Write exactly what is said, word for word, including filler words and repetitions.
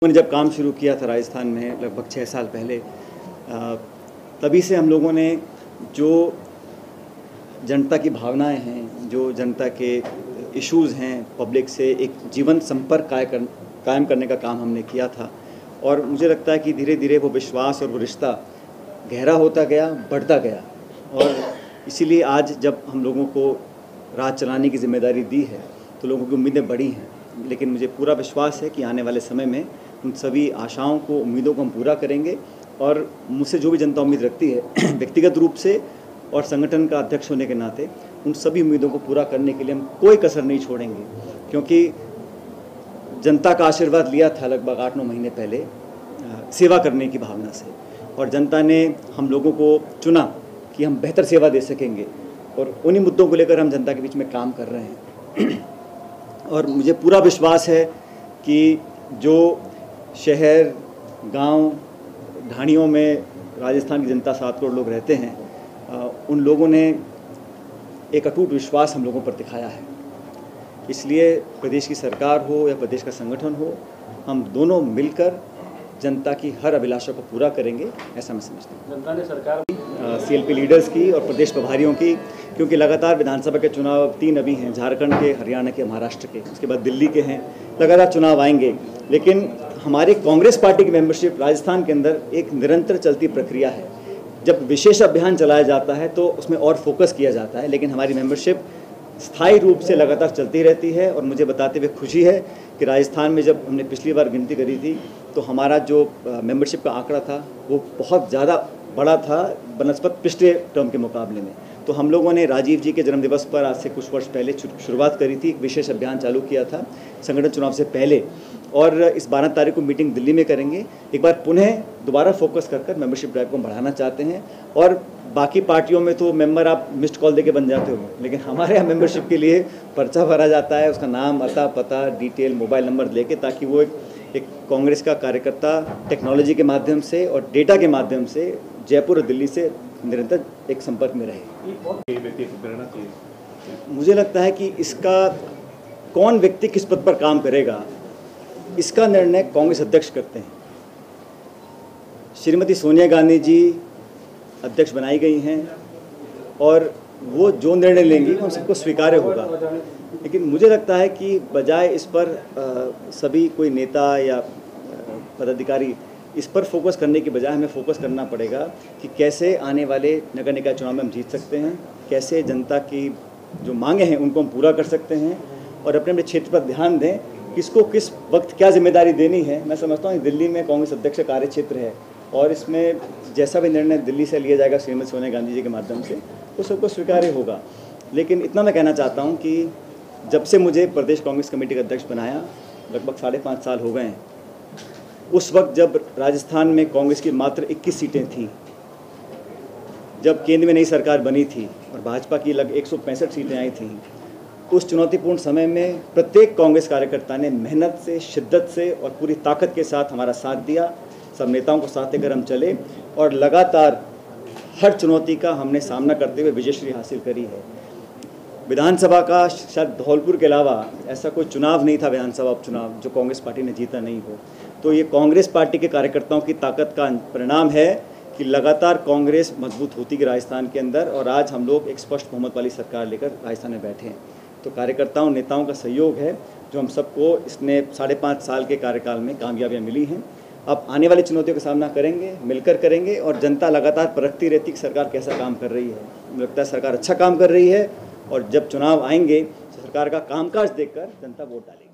मैंने जब काम शुरू किया था राजस्थान में लगभग छः साल पहले, तभी से हम लोगों ने जो जनता की भावनाएं हैं, जो जनता के इश्यूज़ हैं, पब्लिक से एक जीवंत संपर्क कायम करने का काम हमने किया था। और मुझे लगता है कि धीरे धीरे वो विश्वास और वो रिश्ता गहरा होता गया, बढ़ता गया। और इसीलिए आज जब हम लोगों को राज चलाने की जिम्मेदारी दी है तो लोगों की उम्मीदें बढ़ी हैं, लेकिन मुझे पूरा विश्वास है कि आने वाले समय में उन सभी आशाओं को, उम्मीदों को हम पूरा करेंगे। और मुझसे जो भी जनता उम्मीद रखती है व्यक्तिगत रूप से और संगठन का अध्यक्ष होने के नाते, उन सभी उम्मीदों को पूरा करने के लिए हम कोई कसर नहीं छोड़ेंगे, क्योंकि जनता का आशीर्वाद लिया था लगभग आठ नौ महीने पहले सेवा करने की भावना से, और जनता ने हम लोगों को चुना कि हम बेहतर सेवा दे सकेंगे, और उन्हीं मुद्दों को लेकर हम जनता के बीच में काम कर रहे हैं। और मुझे पूरा विश्वास है कि जो शहर, गांव, ढाणियों में राजस्थान की जनता सात करोड़ लोग रहते हैं, उन लोगों ने एक अटूट विश्वास हम लोगों पर दिखाया है। इसलिए प्रदेश की सरकार हो या प्रदेश का संगठन हो, हम दोनों मिलकर जनता की हर अभिलाषा को पूरा करेंगे, ऐसा मैं समझता हूँ। जनता ने सरकार सीएलपी लीडर्स की और प्रदेश प्रभारियों की, क्योंकि लगातार विधानसभा के चुनाव तीन अभी हैं, झारखंड के, हरियाणा के, महाराष्ट्र के, उसके बाद दिल्ली के हैं, लगातार चुनाव आएंगे। लेकिन हमारी कांग्रेस पार्टी की मेंबरशिप राजस्थान के अंदर एक निरंतर चलती प्रक्रिया है। जब विशेष अभियान चलाया जाता है तो उसमें और फोकस किया जाता है, लेकिन हमारी मेंबरशिप स्थायी रूप से लगातार चलती रहती है। और मुझे बताते हुए खुशी है कि राजस्थान में जब हमने पिछली बार गिनती करी थी तो हमारा जो मेंबरशिप का आंकड़ा था वो बहुत ज़्यादा बड़ा था बनस्पत पिछले टर्म के मुकाबले में। तो हम लोगों ने राजीव जी के जन्मदिवस पर आज से कुछ वर्ष पहले शुरुआत करी थी, एक विशेष अभियान चालू किया था संगठन चुनाव से पहले, और इस बारह तारीख को मीटिंग दिल्ली में करेंगे। एक बार पुनः दोबारा फोकस कर कर मेंबरशिप ड्राइव को बढ़ाना चाहते हैं। और बाकी पार्टियों में तो मेंबर आप मिस्ड कॉल देके बन जाते हो, लेकिन हमारे यहाँ मेंबरशिप के लिए पर्चा भरा जाता है, उसका नाम, अता, पता, डिटेल, मोबाइल नंबर लेके, ताकि वो एक एक कांग्रेस का कार्यकर्ता टेक्नोलॉजी के माध्यम से और डेटा के माध्यम से जयपुर और दिल्ली से निरंतर एक संपर्क में रहे। मुझे लगता है कि इसका कौन व्यक्ति किस पद पर काम करेगा, इसका निर्णय कांग्रेस अध्यक्ष करते हैं। श्रीमती सोनिया गांधी जी अध्यक्ष बनाई गई हैं और वो जो निर्णय लेंगी वो सबको स्वीकार्य होगा। लेकिन मुझे लगता है कि बजाय इस पर आ, सभी कोई नेता या पदाधिकारी इस पर फोकस करने की बजाय हमें फोकस करना पड़ेगा कि कैसे आने वाले नगर निकाय चुनाव में हम जीत सकते हैं, कैसे जनता की जो मांगे हैं उनको हम पूरा कर सकते हैं, और अपने अपने क्षेत्र पर ध्यान दें किसको किस वक्त क्या जिम्मेदारी देनी है। मैं समझता हूँ दिल्ली में कांग्रेस अध्यक्ष का कार्य क्षेत्र है, और इसमें जैसा भी निर्णय दिल्ली से लिया जाएगा श्रीमती सोनिया गांधी जी के माध्यम से, वो सबको स्वीकार्य होगा। लेकिन इतना मैं कहना चाहता हूँ कि जब से मुझे प्रदेश कांग्रेस कमेटी का अध्यक्ष बनाया, लगभग साढ़े पाँच साल हो गए हैं, उस वक्त जब राजस्थान में कांग्रेस की मात्र इक्कीस सीटें थीं, जब केंद्र में नई सरकार बनी थी और भाजपा की लगभग एक सौ पैंसठ सीटें आई थीं, उस चुनौतीपूर्ण समय में प्रत्येक कांग्रेस कार्यकर्ता ने मेहनत से, शिद्दत से और पूरी ताकत के साथ हमारा साथ दिया। सब नेताओं को साथ लेकर हम चले और लगातार हर चुनौती का हमने सामना करते हुए विजयश्री हासिल करी है। विधानसभा का शायद धौलपुर के अलावा ऐसा कोई चुनाव नहीं था, विधानसभा उपचुनाव, जो कांग्रेस पार्टी ने जीता नहीं हो। तो ये कांग्रेस पार्टी के कार्यकर्ताओं की ताकत का परिणाम है कि लगातार कांग्रेस मजबूत होती गई राजस्थान के अंदर, और आज हम लोग एक स्पष्ट बहुमत वाली सरकार लेकर राजस्थान में बैठे हैं। तो कार्यकर्ताओं, नेताओं का सहयोग है जो हम सबको इसने साढ़े पाँच साल के कार्यकाल में कामयाबियाँ मिली हैं। अब आने वाली चुनौतियों का सामना करेंगे, मिलकर करेंगे, और जनता लगातार परखती रहती कि सरकार कैसा काम कर रही है। मुझे लगता है सरकार अच्छा काम कर रही है, और जब चुनाव आएंगे तो सरकार का कामकाज देखकर जनता वोट डालेगी।